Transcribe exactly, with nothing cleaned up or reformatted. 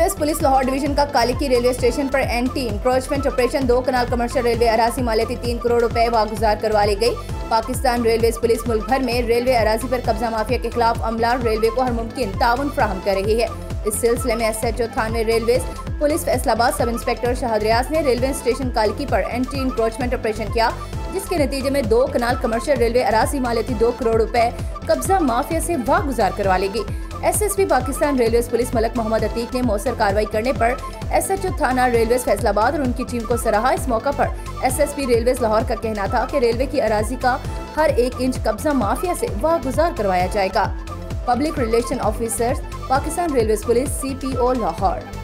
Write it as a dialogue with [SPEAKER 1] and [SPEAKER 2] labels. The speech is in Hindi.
[SPEAKER 1] रेलवे पुलिस लाहौर डिवीजन का कालिकी रेलवे स्टेशन पर एंटी इंक्रोचमेंट ऑपरेशन दो कनाल कमर्शियल रेलवे अराजी मालियती तीन करोड़ रुपए वागुजार करवा ली गई। पाकिस्तान रेलवे पुलिस मुल्क भर में रेलवे अराजी पर कब्जा माफिया के खिलाफ अमला रेलवे को हर मुमकिन ताउन फराहम कर रही है। इस सिलसिले में एस एच ओ थानवे railway police Faisalabad sub inspector Shahid रियाज ने रेलवे स्टेशन कालिकी पर एंटी इंक्रोचमेंट ऑपरेशन किया, जिसके नतीजे में दो कनाल कमर्शियल रेलवे अराजी मालियती दो करोड़ रुपए कब्जा माफिया से वागुजार करवा ली गई। S S P Pakistan railway police Malik Mohammad Atiq ने मौसर कार्रवाई करने पर एस एच ओ थाना रेलवे फैसलाबाद और उनकी टीम को सराहा। इस मौका पर S S P railway Lahore का कहना था कि रेलवे की अराजी का हर एक इंच कब्जा माफिया से वागुजार करवाया जाएगा। Public relation officer Pakistan railway police C P O Lahore.